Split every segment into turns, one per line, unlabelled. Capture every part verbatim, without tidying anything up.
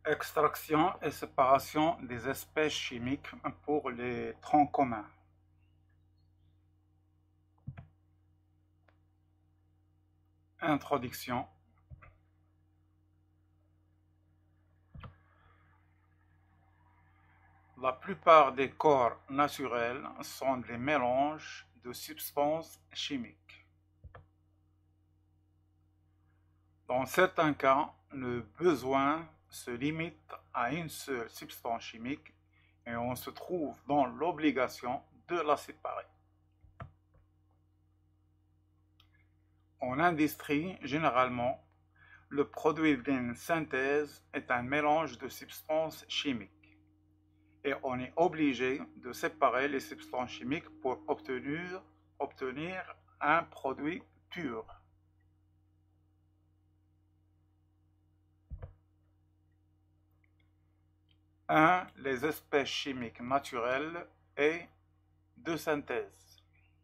Extraction et séparation des espèces chimiques pour les troncs communs. Introduction. La plupart des corps naturels sont des mélanges de substances chimiques. Dans certains cas, le besoin se limite à une seule substance chimique et on se trouve dans l'obligation de la séparer. En industrie, généralement, le produit d'une synthèse est un mélange de substances chimiques et on est obligé de séparer les substances chimiques pour obtenir, obtenir un produit pur. un Les espèces chimiques naturelles et de synthèse.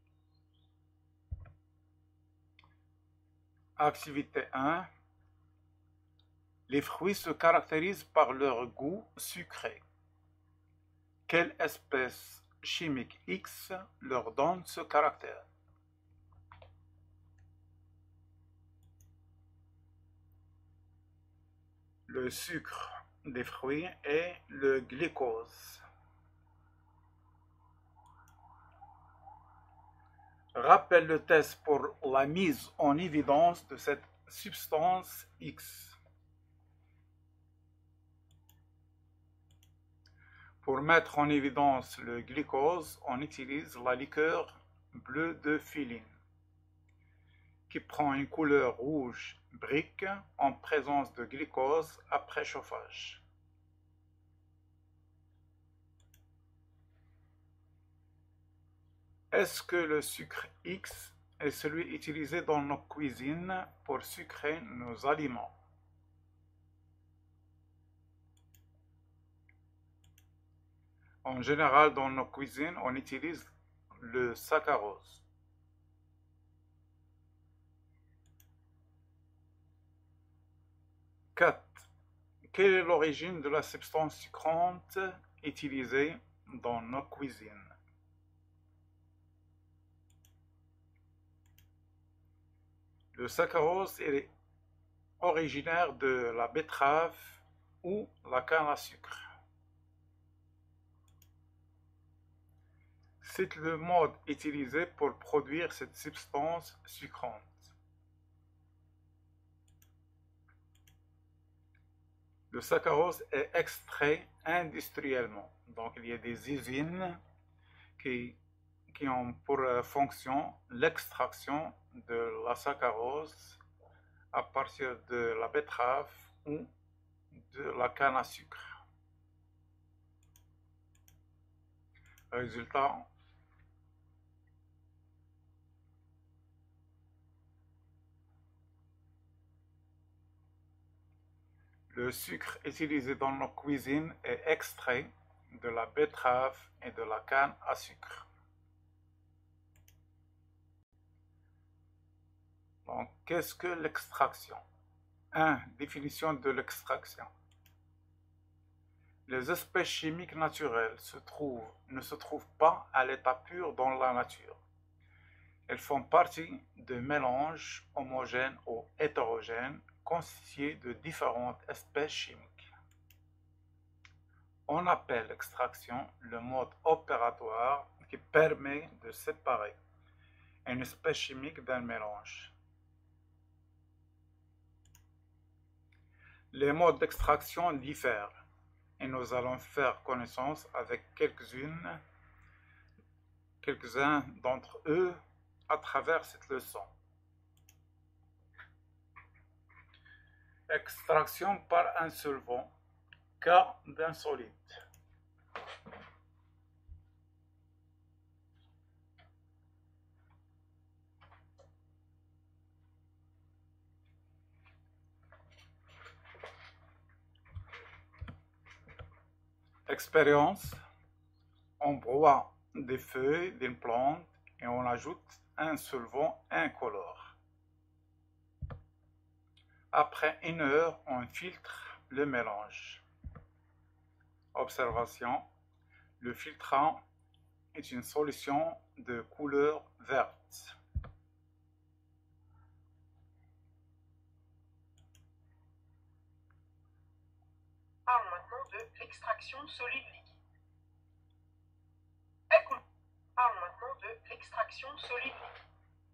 Activité un. Les fruits se caractérisent par leur goût sucré. Quelle espèce chimique X leur donne ce caractère? Le sucre des fruits est le glucose. Rappelle le test pour la mise en évidence de cette substance X. Pour mettre en évidence le glucose, on utilise la liqueur bleue de Philine, qui prend une couleur rouge brique en présence de glucose après chauffage. Est-ce que le sucre X est celui utilisé dans nos cuisines pour sucrer nos aliments? En général, dans nos cuisines, on utilise le saccharose. quatre. Quelle est l'origine de la substance sucrante utilisée dans nos cuisines? Le saccharose est originaire de la betterave ou la canne à sucre. C'est le mode utilisé pour produire cette substance sucrante. Le saccharose est extrait industriellement. Donc il y a des usines qui, qui ont pour fonction l'extraction de la saccharose à partir de la betterave ou de la canne à sucre. Résultat, le sucre utilisé dans nos cuisines est extrait de la betterave et de la canne à sucre. Donc, qu'est-ce que l'extraction? un. Définition de l'extraction. Les espèces chimiques naturelles se trouvent, ne se trouvent pas à l'état pur dans la nature. Elles font partie de mélanges homogènes ou hétérogènes constitués de différentes espèces chimiques. On appelle l'extraction le mode opératoire qui permet de séparer une espèce chimique d'un mélange. Les modes d'extraction diffèrent et nous allons faire connaissance avec quelques-unes, quelques-uns d'entre eux à travers cette leçon. Extraction par un solvant, cas d'un solide. Expérience, on broie des feuilles d'une plante et on ajoute un solvant incolore. Après une heure, on filtre le mélange. Observation. Le filtrant est une solution de couleur verte.
Parlons maintenant de l'extraction solide-liquide. Elle con- Parlons maintenant de l'extraction solide-liquide.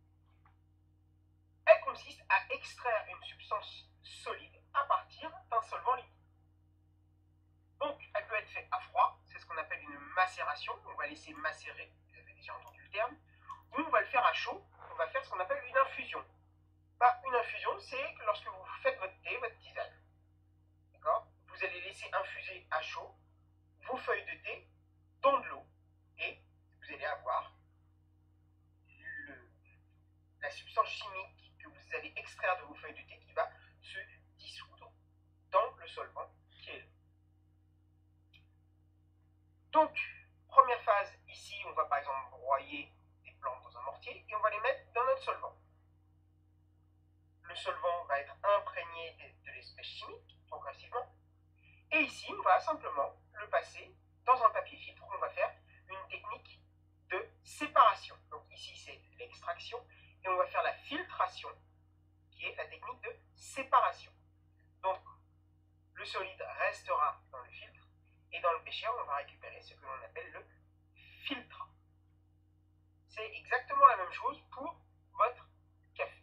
Elle consiste à extraire une substance solide à partir d'un solvant liquide. Donc, elle peut être faite à froid, c'est ce qu'on appelle une macération, on va laisser macérer, vous avez déjà entendu le terme, ou on va le faire à chaud, on va faire ce qu'on appelle une infusion. Bah, une infusion, c'est lorsque vous faites votre thé, votre tisane. D'accord ? Vous allez laisser infuser à chaud vos feuilles de thé dans de l'eau, et vous allez avoir le, la substance chimique que vous allez extraire de vos feuilles de thé qui va se dissoudre dans le solvant qui est l'eau. Donc, première phase, ici, on va par exemple broyer des plantes dans un mortier et on va les mettre dans notre solvant. Le solvant va être imprégné de, de l'espèce chimique progressivement. Et ici, on va simplement le passer dans un papier filtre. On va faire une technique de séparation. Donc ici, c'est l'extraction et on va faire la filtration qui est la technique de séparation. Donc, le solide restera dans le filtre. Et dans le bécher, on va récupérer ce que l'on appelle le filtrat. C'est exactement la même chose pour votre café.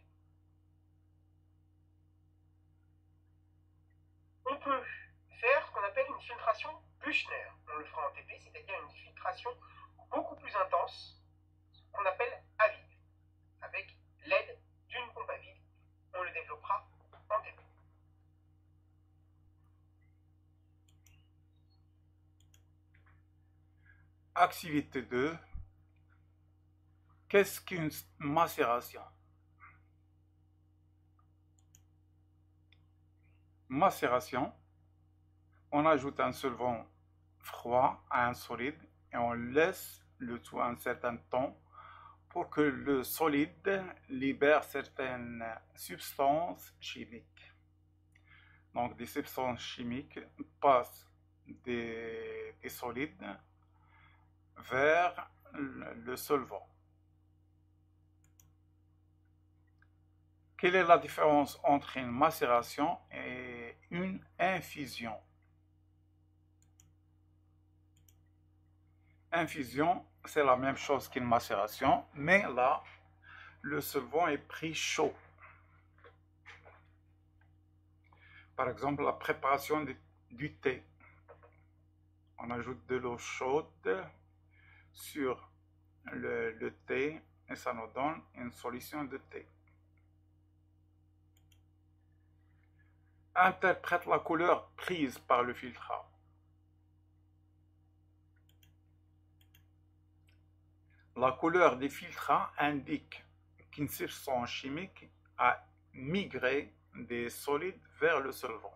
On peut faire ce qu'on appelle une filtration Büchner. On le fera en T P, c'est-à-dire une filtration beaucoup plus intense, qu'on appelle à vide, avec l'aide d'une pompe à vide. On le développera en T P.
Activité deux. Qu'est-ce qu'une macération? Macération, on ajoute un solvant froid à un solide et on laisse le tout un certain temps pour que le solide libère certaines substances chimiques. Donc des substances chimiques passent des, des solides vers le solvant. Quelle est la différence entre une macération et une infusion? Infusion, c'est la même chose qu'une macération, mais là, le solvant est pris chaud. Par exemple, la préparation du thé. On ajoute de l'eau chaude sur le, le thé et ça nous donne une solution de thé. Interprète la couleur prise par le filtrat. La couleur des filtrats indique qu'une substance chimique a migré des solides vers le solvant.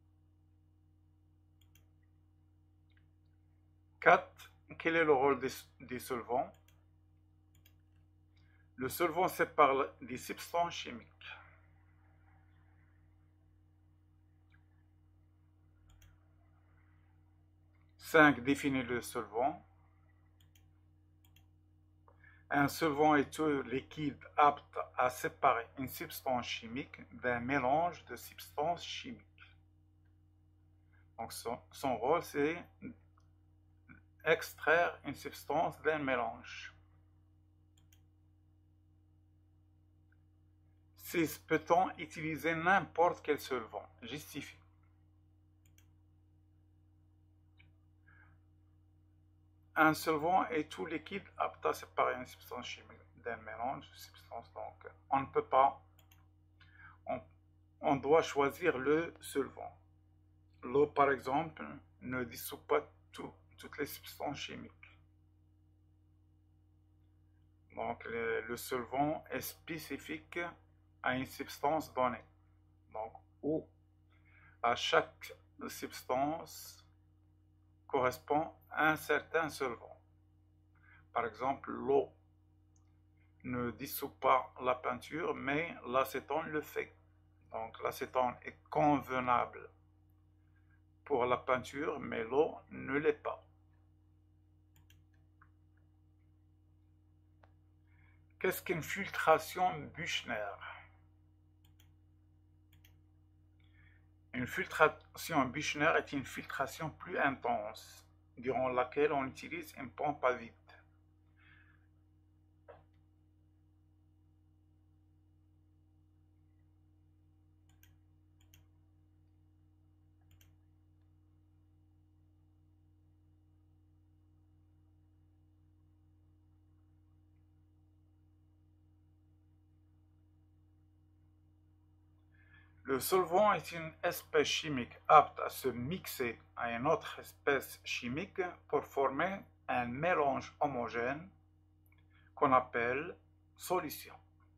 quatre. Quel est le rôle des, des solvants? Le solvant sépare des substances chimiques. cinq. Définit le solvant. Un solvant est tout liquide apte à séparer une substance chimique d'un mélange de substances chimiques. Donc son, son rôle, c'est extraire une substance d'un mélange. six. Peut-on utiliser n'importe quel solvant? Justifie. Un solvant est tout liquide apte à séparer une substance chimique d'un mélange de substances. Donc, on ne peut pas, on, on doit choisir le solvant. L'eau, par exemple, ne dissout pas tout, toutes les substances chimiques. Donc, le, le solvant est spécifique à une substance donnée. Donc, où à chaque substance correspond à un certain solvant. Par exemple, l'eau ne dissout pas la peinture, mais l'acétone le fait. Donc, l'acétone est convenable pour la peinture, mais l'eau ne l'est pas. Qu'est-ce qu'une filtration Büchner? Une filtration Büchner est une filtration plus intense, durant laquelle on utilise une pompe à vide. Le solvant est une espèce chimique apte à se mixer à une autre espèce chimique pour former un mélange homogène qu'on appelle solution.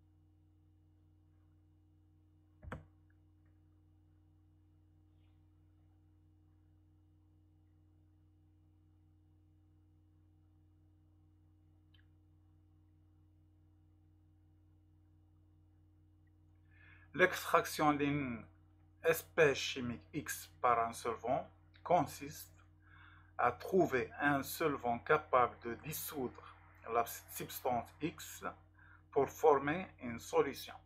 L'extraction d'une espèce chimique X par un solvant consiste à trouver un solvant capable de dissoudre la substance X pour former une solution.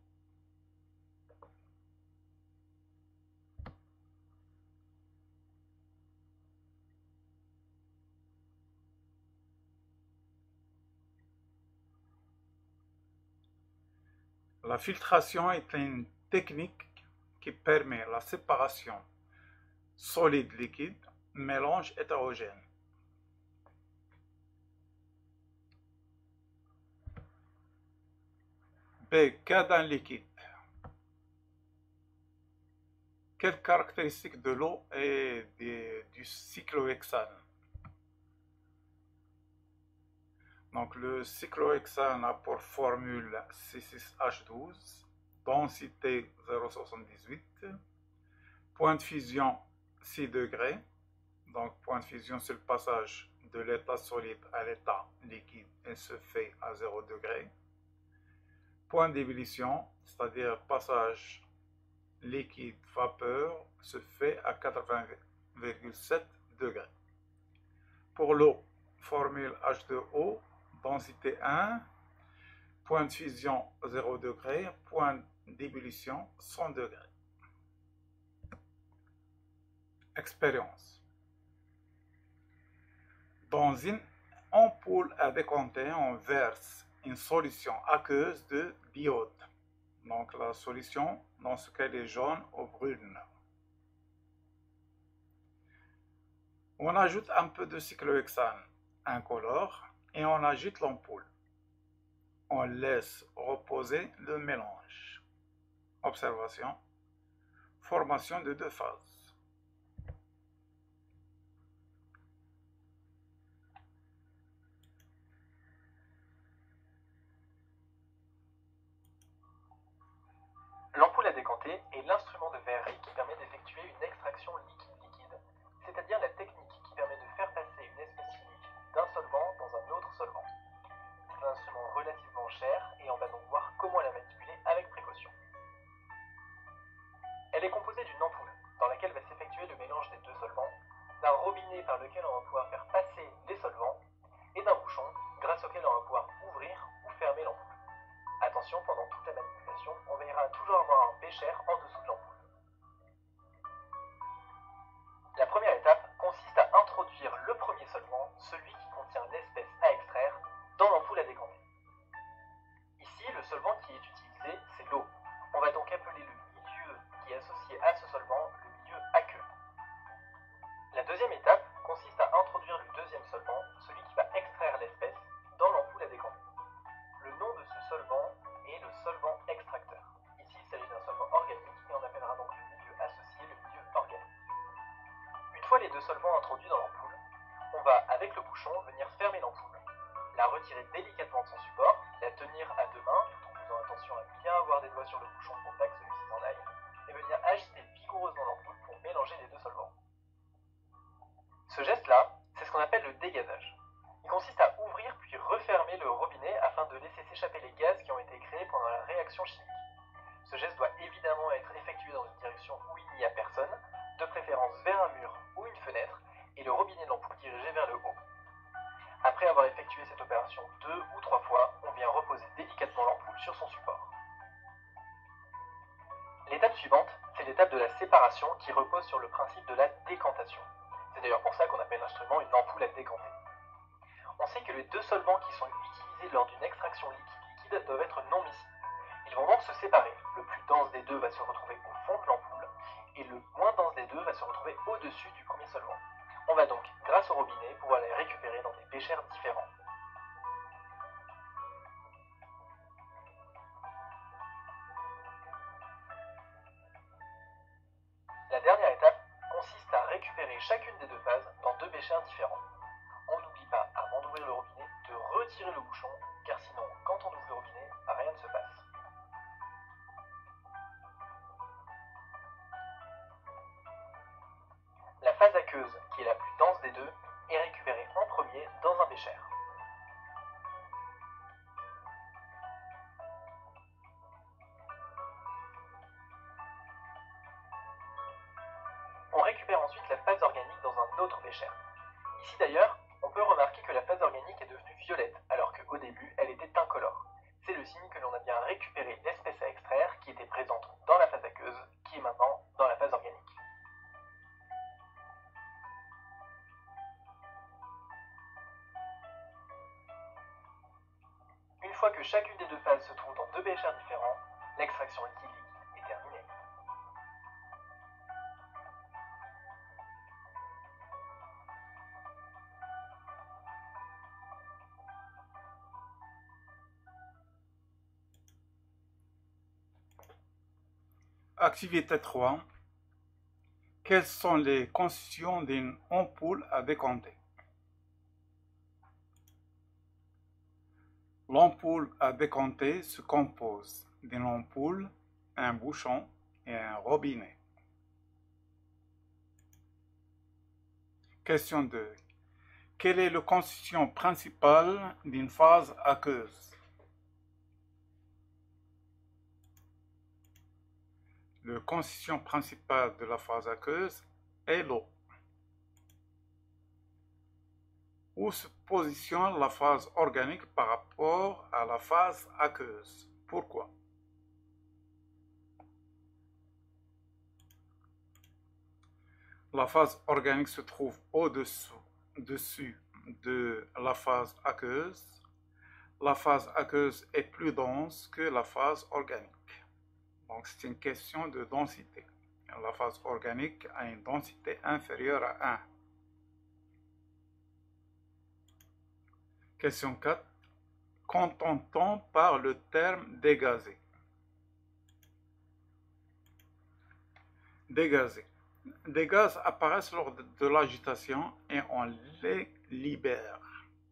La filtration est une technique qui permet la séparation solide-liquide, mélange hétérogène. B. Cas d'un liquide. Quelle caractéristique de l'eau et de, du cyclohexane? Donc le cyclohexane a pour formule C six H douze, densité zéro virgule soixante-dix-huit, point de fusion six degrés, donc point de fusion c'est le passage de l'état solide à l'état liquide et se fait à zéro degré. Point d'ébullition, c'est-à-dire passage liquide-vapeur, se fait à quatre-vingts virgule sept degrés. Pour l'eau, formule H deux O, densité un, point de fusion zéro degré, point d'ébullition cent degrés. Expérience. Dans une ampoule à décompter, on verse une solution aqueuse de d'iode. Donc la solution, dans ce cas, est jaune ou brune. On ajoute un peu de cyclohexane incolore et on agite l'ampoule. On laisse reposer le mélange. Observation. Formation de deux phases.
L'ampoule à décanter est l'instrument de verrerie qui permet d'effectuer une extraction liquide-liquide, c'est-à-dire la technique qui permet de faire passer une espèce chimique d'un solvant dans un autre solvant. C'est un instrument relativement cher et on va donc voir comment la manipuler avec précaution. Elle est composée d'une ampoule dans laquelle va s'effectuer le mélange des deux solvants, d'un robinet par lequel on va pouvoir faire passer les solvants et d'un bouchon grâce auquel on va pouvoir ouvrir ou fermer l'ampoule. Attention, pendant toute la manipulation, on veillera toujours avoir un bécher en dessous de l'ampoule. La première étape consiste à introduire le premier solvant, celui qui contient l'espèce à extraire, dans l'ampoule à décanter. Ici, le solvant qui est utilisé, c'est l'eau. On va donc appeler le milieu qui est associé à ce solvant le milieu aqueux. La deuxième étape consiste à introduire le deuxième solvant, celui qui va extraire l'espèce, dans l'ampoule à décanter. Le nom de ce solvant est le solvant extracteur. Ici, il s'agit d'un solvant organique et on appellera donc le milieu associé le milieu organique. Une fois les deux solvants introduits dans l'ampoule, on va, avec le bouchon, venir fermer l'ampoule, la retirer délicatement de son support, la tenir à deux mains, tout en faisant attention à bien avoir des doigts sur le bouchon pour pas que celui-ci s'en aille, et venir agiter vigoureusement l'ampoule pour mélanger les deux solvants. Ce geste-là, c'est ce qu'on appelle le dégazage. Il consiste à ouvrir puis refermer le robinet afin de laisser s'échapper les gaz qui ont été créés pendant la réaction chimique. Ce geste doit évidemment être effectué dans une direction où il n'y a personne, de préférence vers un mur ou une fenêtre, et le robinet de l'ampoule dirigé vers le haut. Après avoir effectué cette opération deux ou trois fois, on vient reposer délicatement l'ampoule sur son support. L'étape suivante, c'est l'étape de la séparation qui repose sur le principe de la décantation. C'est d'ailleurs pour ça qu'on appelle l'instrument une ampoule à décanter. On sait que les deux solvants qui sont utilisés lors d'une extraction liquide-liquide doivent être non miscibles. Ils vont donc se séparer. Le plus dense des deux va se retrouver au fond de l'ampoule et le moins dense des deux va se retrouver au-dessus du premier solvant. On va donc, grâce au robinet, pouvoir les récupérer dans des béchers différents. La dernière étape consiste à récupérer chacune des deux phases dans deux béchers différents. On n'oublie pas, avant d'ouvrir le robinet, de retirer le bouchon, car sinon, quand on ouvre le robinet, rien ne se passe. La phase aqueuse, qui est la plus dense des deux, est récupérée en premier dans un bécher. On récupère ensuite la phase organique dans un autre bécher. Ici d'ailleurs, on peut remarquer que la phase organique est devenue violette, alors qu'au début, elle était incolore. C'est le signe que l'on a bien récupéré l'espèce à extraire qui était présente dans la phase aqueuse, qui est maintenant dans la phase organique. Une fois que chacune des deux phases se trouve dans deux béchers différents, l'extraction liquide-liquide est terminée.
Activité trois. Quelles sont les constitutions d'une ampoule à décanter? L'ampoule à décanter se compose d'une ampoule, un bouchon et un robinet. Question deux. Quelle est la constitution principale d'une phase aqueuse? La constitution principale de la phase aqueuse est l'eau. Où se positionne la phase organique par rapport à la phase aqueuse? Pourquoi? La phase organique se trouve au-dessous dessus de la phase aqueuse. La phase aqueuse est plus dense que la phase organique. Donc c'est une question de densité. La phase organique a une densité inférieure à un. Question quatre. Qu'entend-on par le terme dégazé? Dégazé. Des gaz apparaissent lors de l'agitation et on les libère.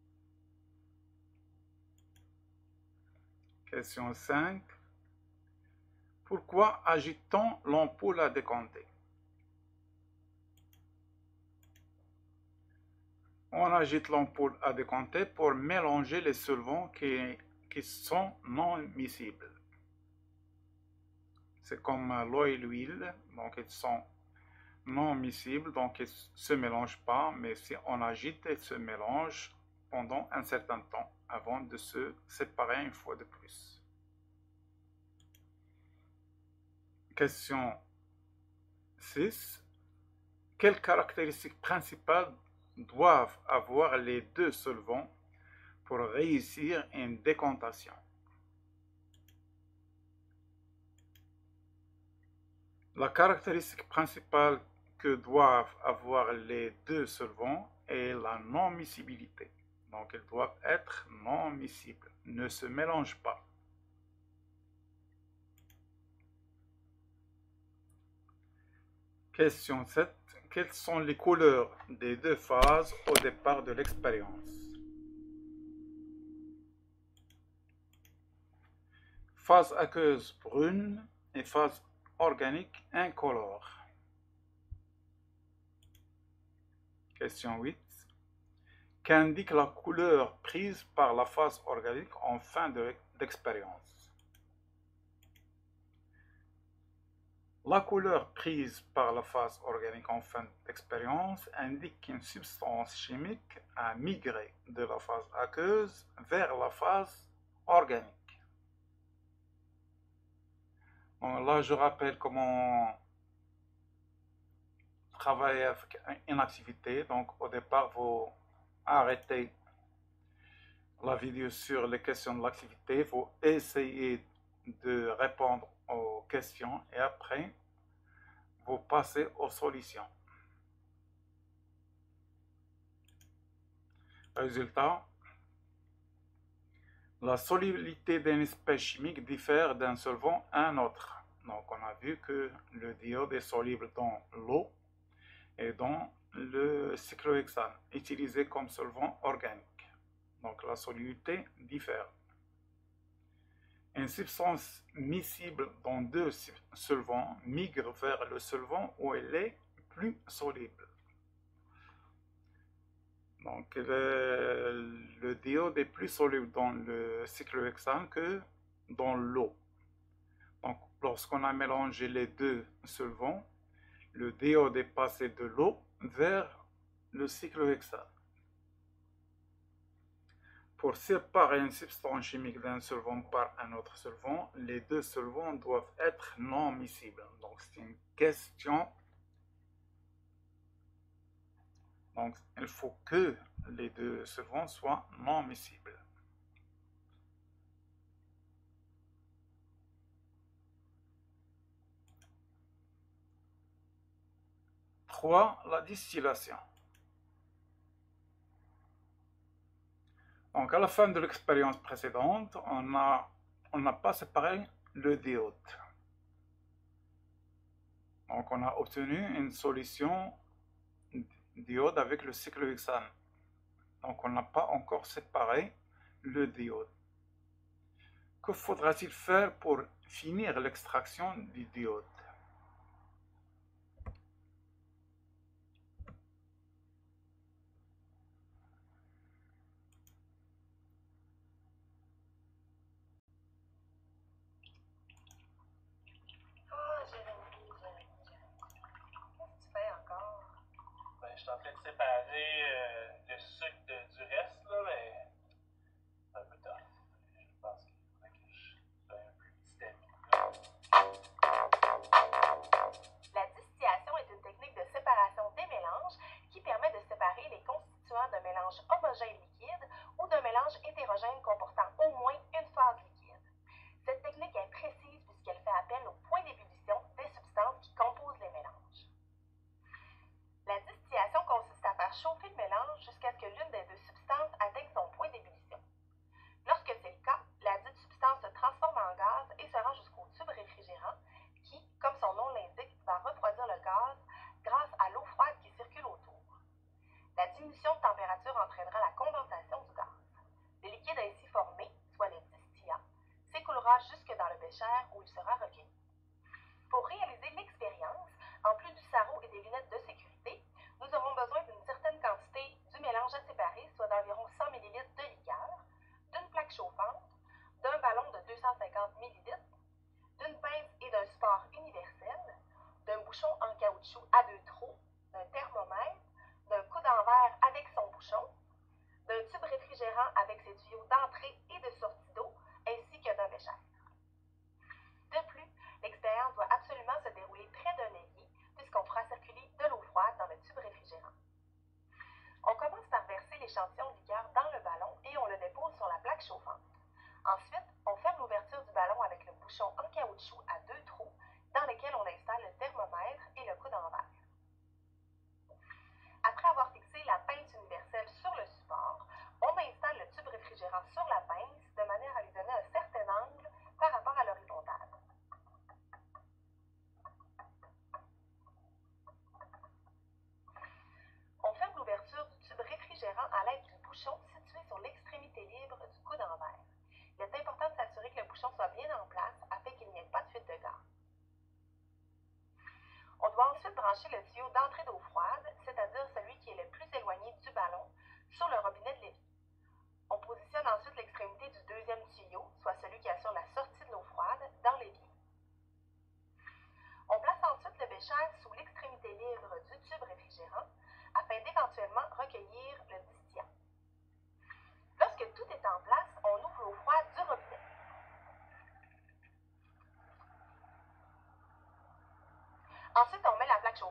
Question cinq. Pourquoi agite-t-on l'ampoule à décanter? On agite l'ampoule à décanter pour mélanger les solvants qui, qui sont non miscibles. C'est comme l'eau et l'huile, donc ils sont non miscibles, donc ils ne se mélangent pas, mais si on agite, ils se mélangent pendant un certain temps avant de se séparer une fois de plus. Question six. Quelles caractéristiques principales doivent avoir les deux solvants pour réussir une décantation? La caractéristique principale que doivent avoir les deux solvants est la non-miscibilité. Donc, ils doivent être non miscibles, ne se mélangent pas. Question sept. Quelles sont les couleurs des deux phases au départ de l'expérience? Phase aqueuse brune et phase organique incolore. Question huit. Qu'indique la couleur prise par la phase organique en fin d'expérience? La couleur prise par la phase organique en fin d'expérience indique qu'une substance chimique a migré de la phase aqueuse vers la phase organique. Donc là, je rappelle comment travailler avec une activité. Donc au départ, vous arrêtez la vidéo sur les questions de l'activité, vous essayez de répondre aux questions et après, vous passez aux solutions. Résultat, la solubilité d'une espèce chimique diffère d'un solvant à un autre. Donc on a vu que le diode est soluble dans l'eau et dans le cyclohexane, utilisé comme solvant organique. Donc la solubilité diffère. Une substance miscible dans deux solvants migre vers le solvant où elle est plus soluble. Donc le, le diode est plus soluble dans le cyclohexane que dans l'eau. Donc lorsqu'on a mélangé les deux solvants, le diode est passé de l'eau vers le cyclohexane. Pour séparer une substance chimique d'un solvant par un autre solvant, les deux solvants doivent être non miscibles. Donc c'est une question. Donc il faut que les deux solvants soient non miscibles. trois. La distillation. Donc à la fin de l'expérience précédente, on a, on n'a pas séparé le diode. Donc on a obtenu une solution diode avec le cyclohexane. Donc on n'a pas encore séparé le diode. Que faudra-t-il faire pour finir l'extraction du diode?
Je suis en train de séparer euh, le sucre de, du reste, là, mais c'est un peu tough. Je pense qu'il faudrait que je sois un peu systémique.
La distillation est une technique de séparation des mélanges qui permet de séparer les constituants d'un mélange homogène liquide ou d'un mélange hétérogène comportant au moins une phase liquide. Cette technique est précise puisqu'elle fait appel au point d'ébullition des substances qui composent les mélanges. La distillation consiste à faire chauffer le mélange jusqu'à ce que l'une des deux substances atteigne son point d'ébullition. Lorsque c'est le cas, la dite substance se transforme en gaz et se rend jusqu'au tube réfrigérant qui, comme son nom l'indique, va refroidir le gaz grâce à l'eau froide qui circule autour. La diminution de température entraînera la condensation du gaz. Le liquide ainsi formé, soit le distillat, s'écoulera jusque dans le bécher où il sera recueilli. Pour réaliser l'expérience, en plus du sarrau et des lunettes de sécurité, nous aurons besoin d'une certaine quantité du mélange à séparer, soit d'environ cent millilitres de liqueur, d'une plaque chauffante, d'un ballon de deux cent cinquante millilitres, d'une pince et d'un support universel, d'un bouchon en caoutchouc à deux trous, d'un thermomètre, d'un coude en verre avec son bouchon, d'un tube réfrigérant avec ses tuyaux d'entrée et de sortie d'eau, ainsi que d'un bécher. De plus, l'expérience doit absolument se dérouler près d'un évier, puisqu'on fera circuler de l'eau froide dans le tube réfrigérant. On commence par verser l'échantillon de liqueur dans le ballon et on le dépose sur la plaque chauffante. Ensuite, on ferme l'ouverture du ballon avec le bouchon en caoutchouc à deux trous, dans lequel on installe le thermomètre et le coude en verre. Après avoir fixé la pince universelle sur le support, on installe le tube réfrigérant sur la pince de manière à lui donner un certain angle par rapport à l'horizontale. On ferme l'ouverture du tube réfrigérant à l'aide du bouchon situé sur l'extrémité libre du coude en verre. Il est important de s'assurer que le bouchon soit bien en place afin qu'il n'y ait pas de fuite de gaz. On doit ensuite brancher le tuyau d'entrée d'eau froide, c'est-à-dire celui qui est le plus éloigné du ballon, sur le robinet de l'évier. On positionne ensuite l'extrémité du deuxième tuyau, soit celui qui assure la sortie de l'eau froide, dans l'évier. On place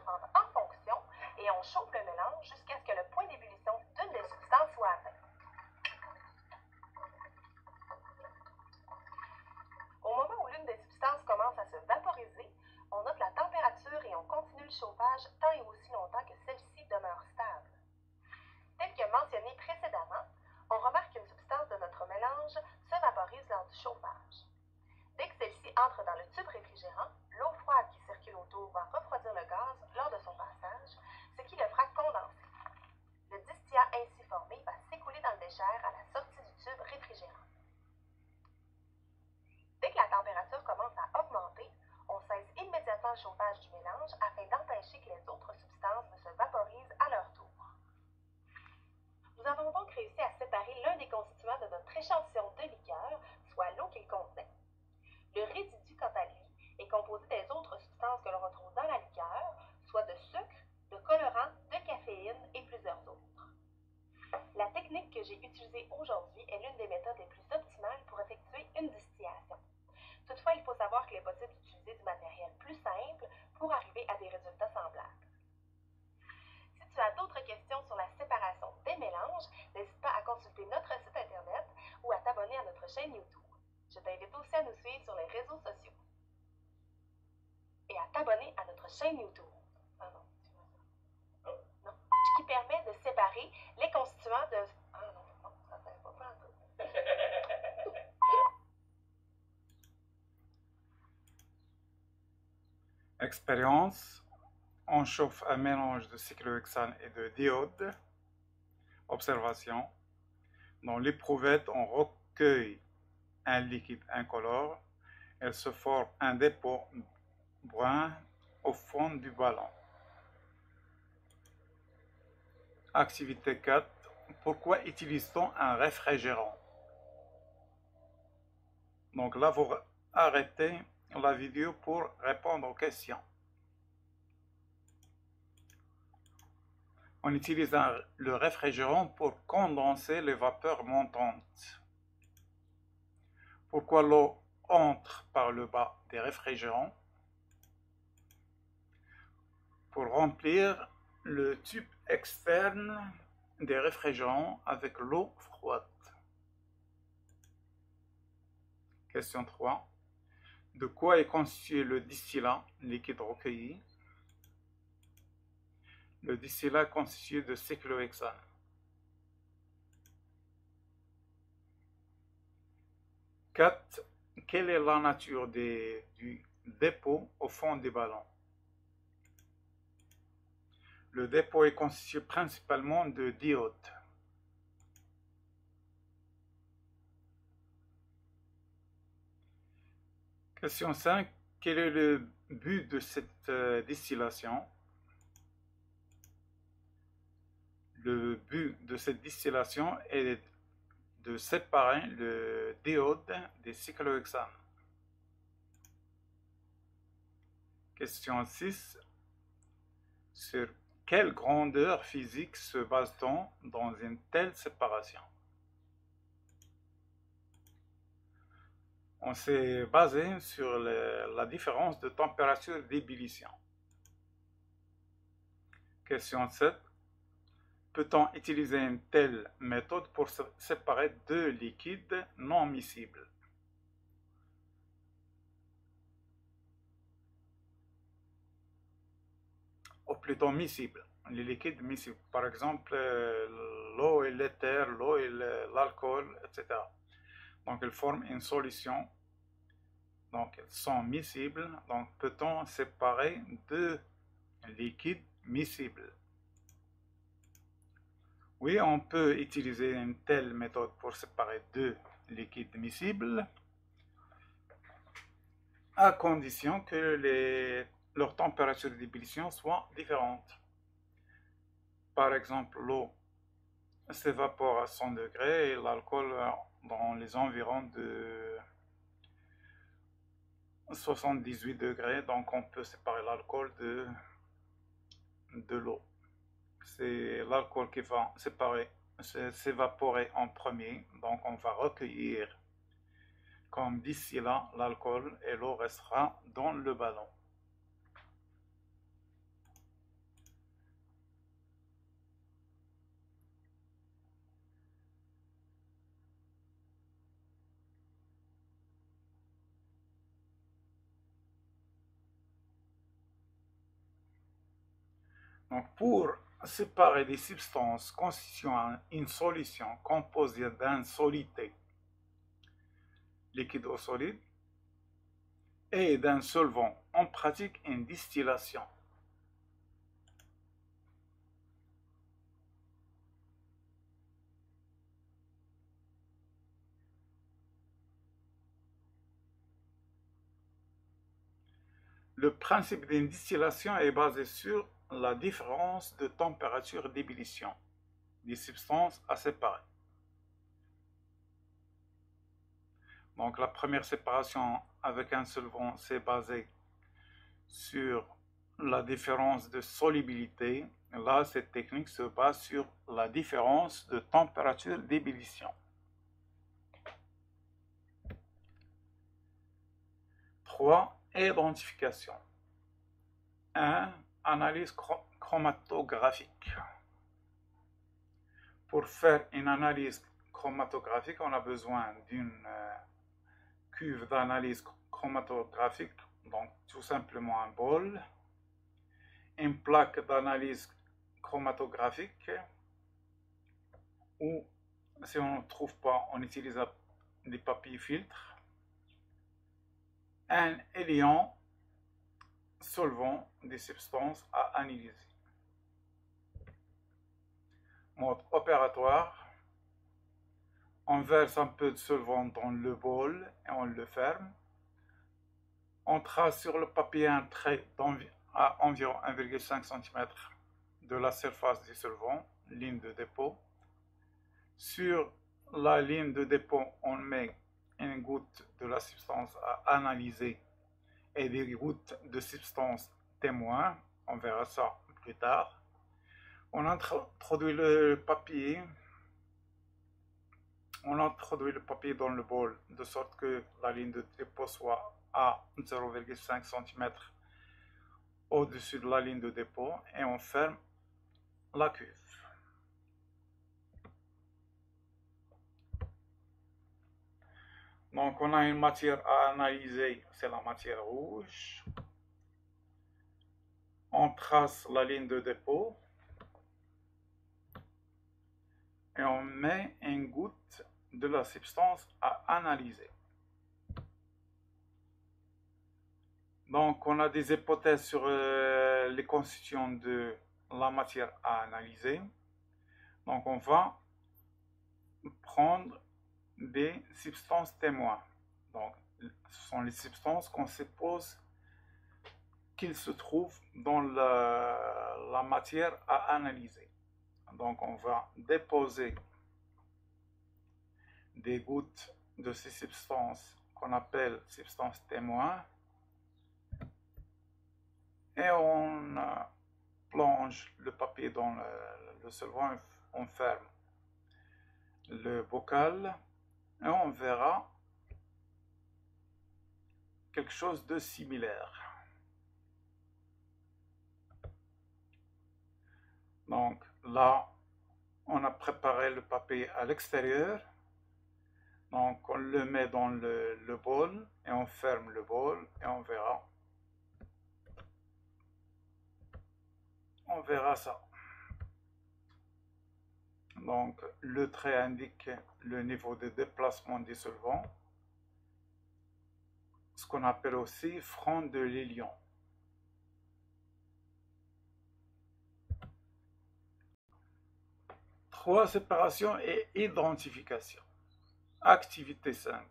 chauffante en fonction et on chauffe le mélange jusqu'à ce que le point d'ébullition d'une des substances soit atteint. Au moment où l'une des substances commence à se vaporiser, on note la température et on continue le chauffage tant et aussi longtemps que celle-ci demeure stable. Tel que mentionné précédemment, on remarque qu'une substance de notre mélange se vaporise lors du chauffage. Dès que celle-ci entre dans le tube réfrigérant, l'eau froide qui circule autour va refroidir le gaz lors de son passage, ce qui le fera condenser. Le distillat ainsi formé va s'écouler dans le déchaire à la sortie du tube réfrigérant. Dès que la température commence à augmenter, on cesse immédiatement le chauffage du mélange afin d'empêcher que les autres substances ne se vaporisent à leur tour. Nous avons donc réussi à séparer l'un des constituants de notre échantillon de liqueur, soit l'eau qu'il contenait. Le résidu, quant à lui, est composé des autres substances que l'on retrouve dans la liqueur, soit de sucre, de colorant, de caféine et plusieurs autres. La technique que j'ai utilisée aujourd'hui est l'une des méthodes les plus optimales pour effectuer une distillation. Toutefois, il faut savoir qu'il est possible d'utiliser du matériel plus simple pour arriver à des résultats semblables. Si tu as d'autres questions sur la séparation des mélanges, n'hésite pas à consulter notre site internet ou à t'abonner à notre chaîne YouTube. Je t'invite aussi à nous suivre sur les réseaux sociaux et à t'abonner à notre chaîne YouTube. Ah non, non. Non. Qui permet de séparer les constituants de... Ah non, non, ça ne fait pas pas
Expérience. On chauffe un mélange de cyclohexane et de diode. Observation. Dans l'éprouvette, on recueille un liquide incolore. Elle se forme un dépôt brun au fond du ballon. Activité quatre. Pourquoi utilise-t-on un réfrigérant? Donc là, vous arrêtez la vidéo pour répondre aux questions. On utilise un, le réfrigérant pour condenser les vapeurs montantes. Pourquoi l'eau entre par le bas des réfrigérants? Pour remplir le tube externe des réfrigérants avec l'eau froide. Question trois. De quoi est constitué le distillat liquide recueilli? Le distillat est constitué de cyclohexane. quatre. Quelle est la nature des, du dépôt au fond du ballon? Le dépôt est constitué principalement de diode. Question cinq. Quel est le but de cette euh, distillation? Le but de cette distillation est de séparer le diode des cyclohexanes. Question six. Sur quelle grandeur physique se base-t-on dans une telle séparation? On s'est basé sur le, la différence de température d'ébullition. Question sept. Peut-on utiliser une telle méthode pour séparer deux liquides non miscibles? Ou plutôt miscibles, les liquides miscibles, par exemple l'eau et l'éther, l'eau et l'alcool, et cetera. Donc ils forment une solution, donc ils sont miscibles, donc peut-on séparer deux liquides miscibles? Oui, on peut utiliser une telle méthode pour séparer deux liquides miscibles, à condition que les, leur température d'ébullition soit différente. Par exemple, l'eau s'évapore à cent degrés et l'alcool dans les environs de soixante-dix-huit degrés, donc on peut séparer l'alcool de, de l'eau. C'est l'alcool qui va séparer, s'évaporer en premier, donc on va recueillir comme distillat l'alcool et l'eau restera dans le ballon. Donc, pour séparer des substances constituant une solution composée d'un solide, liquide ou solide, et d'un solvant, on pratique une distillation. Le principe d'une distillation est basé sur la différence de température d'ébullition des substances à séparer. Donc la première séparation avec un solvant, c'est basé sur la différence de solubilité. Là, cette technique se base sur la différence de température d'ébullition. trois. Identification. un. Analyse chromatographique. Pour faire une analyse chromatographique, on a besoin d'une euh, cuve d'analyse chromatographique, donc tout simplement un bol, une plaque d'analyse chromatographique, ou si on ne trouve pas, on utilise des papiers filtres, un élément solvant des substances à analyser. Mode opératoire, on verse un peu de solvant dans le bol et on le ferme. On trace sur le papier un trait à environ un virgule cinq centimètres de la surface du solvant, ligne de dépôt. Sur la ligne de dépôt, on met une goutte de la substance à analyser et des gouttes de substance témoins. On verra ça plus tard. On introduit le papier. On introduit le papier dans le bol de sorte que la ligne de dépôt soit à zéro virgule cinq centimètres au-dessus de la ligne de dépôt et on ferme la cuve. Donc on a une matière à analyser, c'est la matière rouge. On trace la ligne de dépôt et on met une goutte de la substance à analyser. Donc on a des hypothèses sur euh, les constituants de la matière à analyser. Donc on va prendre des substances témoins. Donc ce sont les substances qu'on suppose qu'ils se trouvent dans la, la matière à analyser. Donc on va déposer des gouttes de ces substances qu'on appelle substances témoins et on euh, plonge le papier dans le, le solvant, on ferme le bocal et on verra quelque chose de similaire. Donc là, on a préparé le papier à l'extérieur. Donc on le met dans le, le bol et on ferme le bol et on verra. On verra ça. Donc le trait indique le niveau de déplacement des solvants, ce qu'on appelle aussi front de Lilian. Trois, séparation et identification. Activité cinq.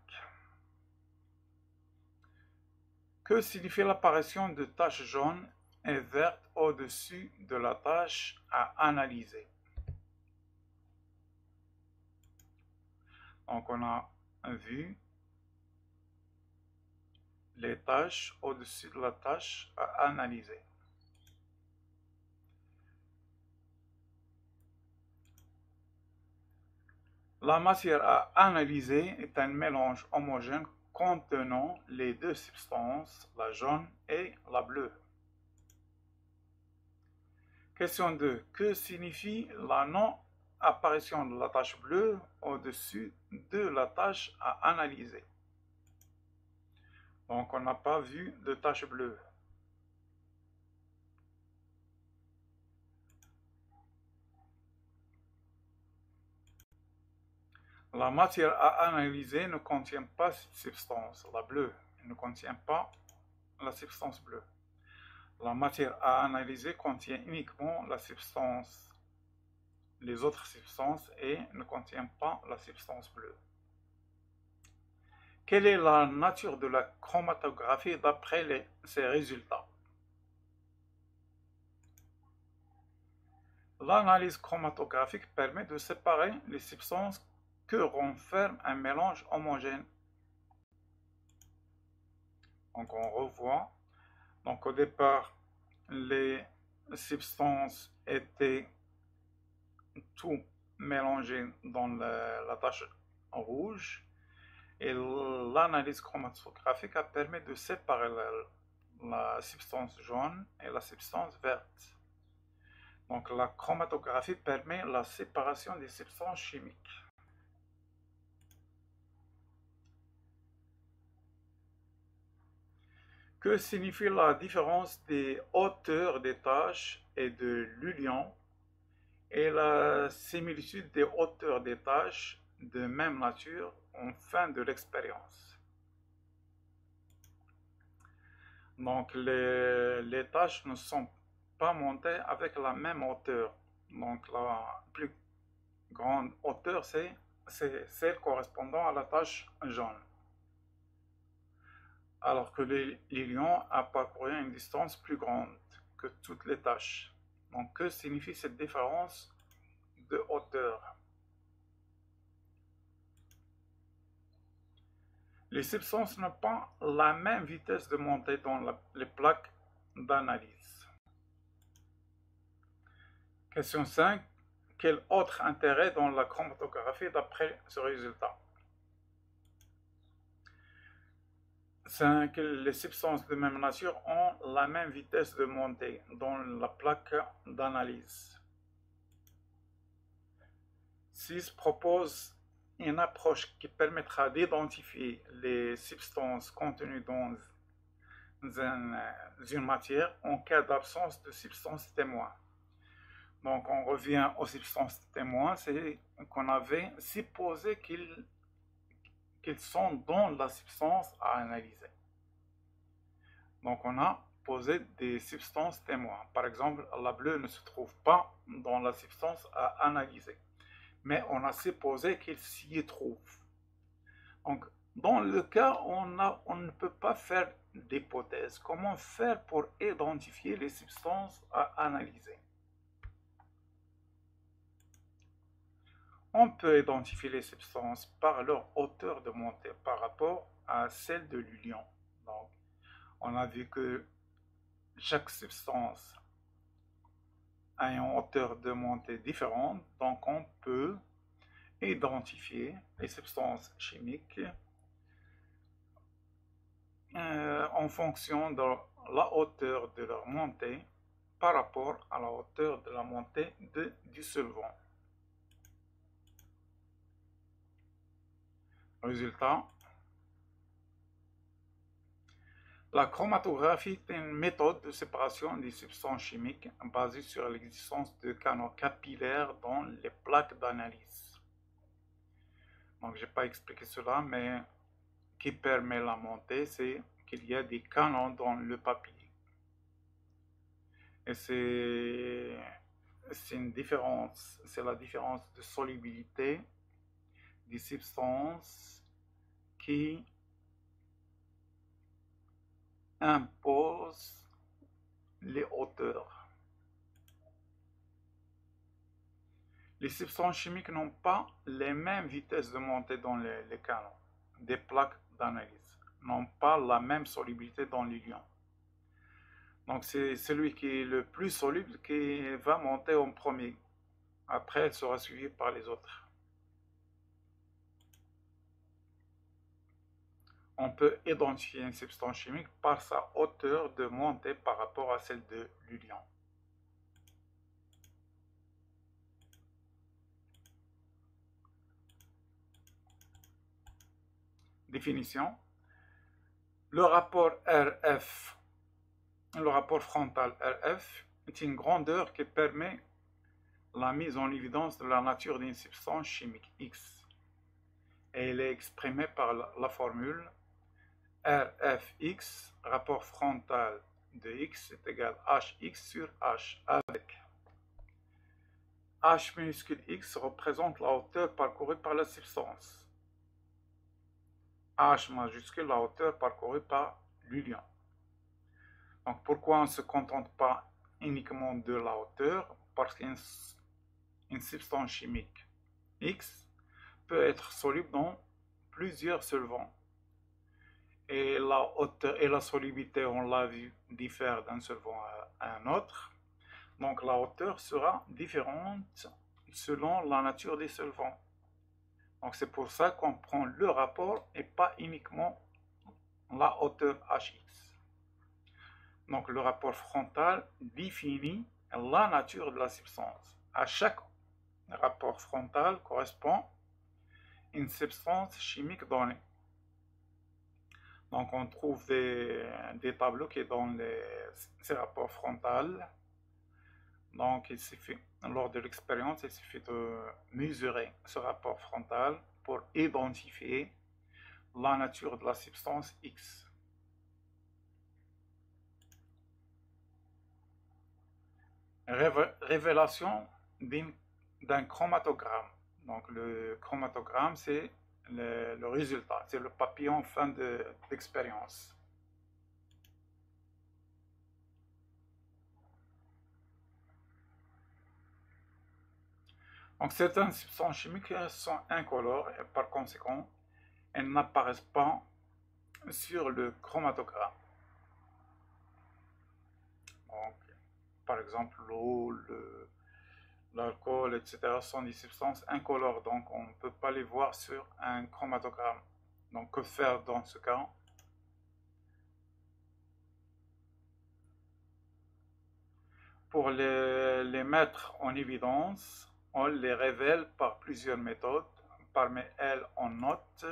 Que signifie l'apparition de taches jaunes et vertes au-dessus de la tâche à analyser? Donc on a vu les tâches au-dessus de la tâche à analyser. La matière à analyser est un mélange homogène contenant les deux substances, la jaune et la bleue. Question deux. Que signifie la non-apparition de la tache bleue au-dessus de la tâche à analyser? Donc on n'a pas vu de tache bleue. La matière à analyser ne contient pas cette substance, la bleue, elle ne contient pas la substance bleue. La matière à analyser contient uniquement la substance, les autres substances et ne contient pas la substance bleue. Quelle est la nature de la chromatographie d'après ces résultats? L'analyse chromatographique permet de séparer les substances que renferme un mélange homogène. Donc on revoit. Donc au départ, les substances étaient tout mélangées dans la, la tache rouge et l'analyse chromatographique a permis de séparer la, la substance jaune et la substance verte. Donc la chromatographie permet la séparation des substances chimiques. Que signifie la différence des hauteurs des taches et de l'union et la similitude des hauteurs des taches de même nature en fin de l'expérience? Donc les, les taches ne sont pas montées avec la même hauteur. Donc la plus grande hauteur, c'est celle correspondant à la tache jaune. Alors que l'ilion a parcouru une distance plus grande que toutes les taches. Donc, que signifie cette différence de hauteur? Les substances n'ont pas la même vitesse de montée dans la, les plaques d'analyse. Question cinq. Quel autre intérêt dans la chromatographie d'après ce résultat? C'est que les substances de même nature ont la même vitesse de montée dans la plaque d'analyse. six. Propose une approche qui permettra d'identifier les substances contenues dans une, une matière en cas d'absence de substances témoins. Donc on revient aux substances témoins, c'est qu'on avait supposé qu'ils qu'ils sont dans la substance à analyser. Donc on a posé des substances témoins. Par exemple, la bleue ne se trouve pas dans la substance à analyser, mais on a supposé qu'il s'y trouve. Donc dans le cas où on, a, on ne peut pas faire d'hypothèse, comment faire pour identifier les substances à analyser? On peut identifier les substances par leur hauteur de montée par rapport à celle de l'union. Donc, on a vu que chaque substance a une hauteur de montée différente, donc on peut identifier les substances chimiques euh, en fonction de la hauteur de leur montée par rapport à la hauteur de la montée de, du solvant. Résultat, la chromatographie est une méthode de séparation des substances chimiques basée sur l'existence de canaux capillaires dans les plaques d'analyse. Donc, je n'ai pas expliqué cela, mais qui permet la montée, c'est qu'il y a des canaux dans le papier. Et c'est une différence, c'est la différence de solubilité des substances qui impose les hauteurs. Les substances chimiques n'ont pas les mêmes vitesses de montée dans les, les canaux des plaques d'analyse, n'ont pas la même solubilité dans l'ilion. Donc c'est celui qui est le plus soluble qui va monter en premier. Après, elle sera suivie par les autres. On peut identifier une substance chimique par sa hauteur de montée par rapport à celle de l'union. Définition. Le rapport R F, le rapport frontal R F, est une grandeur qui permet la mise en évidence de la nature d'une substance chimique X. et il est exprimé par la, la formule R F X, rapport frontal de X est égal à H X sur H, avec H minuscule X représente la hauteur parcourue par la substance, H majuscule la hauteur parcourue par l'union. Donc pourquoi on ne se contente pas uniquement de la hauteur? Parce qu'une une substance chimique X peut être soluble dans plusieurs solvants. Et la hauteur et la solubilité, on l'a vu, diffèrent d'un solvant à un autre. Donc la hauteur sera différente selon la nature des solvants. Donc c'est pour ça qu'on prend le rapport et pas uniquement la hauteur H X. Donc le rapport frontal définit la nature de la substance. À chaque rapport frontal correspond une substance chimique donnée. Donc on trouve des, des tableaux qui donnent les, ces rapports frontaux. Donc il suffit, lors de l'expérience, il suffit de mesurer ce rapport frontal pour identifier la nature de la substance X. Révélation d'un chromatogramme. Donc le chromatogramme, c'est le, le résultat, c'est le papillon fin de l'expérience. Donc certaines substances chimiques sont incolores et par conséquent, elles n'apparaissent pas sur le chromatogramme. Donc, par exemple, l'eau, le l'alcool, et cetera sont des substances incolores, donc on ne peut pas les voir sur un chromatogramme. Donc que faire dans ce cas? Pour les, les mettre en évidence, on les révèle par plusieurs méthodes. Parmi elles, on note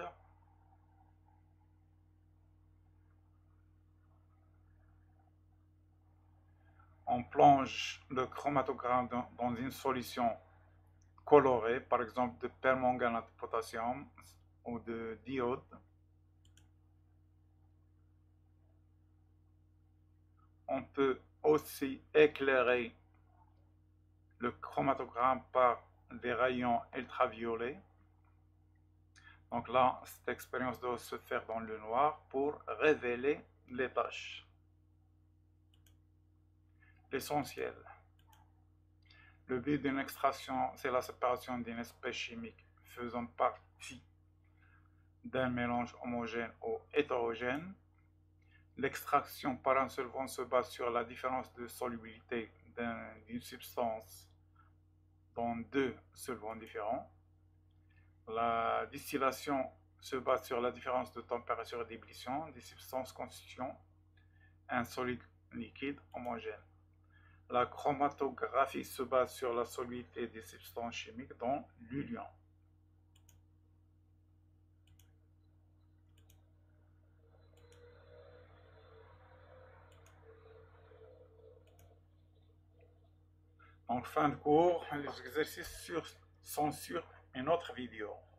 on plonge le chromatogramme dans, dans une solution colorée, par exemple de permanganate de potassium ou de d'iode. On peut aussi éclairer le chromatogramme par des rayons ultraviolets. Donc là, cette expérience doit se faire dans le noir pour révéler les taches. L'essentiel. Le but d'une extraction, c'est la séparation d'une espèce chimique faisant partie d'un mélange homogène ou hétérogène. L'extraction par un solvant se base sur la différence de solubilité d'une substance dans deux solvants différents. La distillation se base sur la différence de température d'ébullition des substances constituant un solide liquide homogène. La chromatographie se base sur la solubilité des substances chimiques dans l'union. Donc fin de cours, les exercices sur, sont sur une autre vidéo.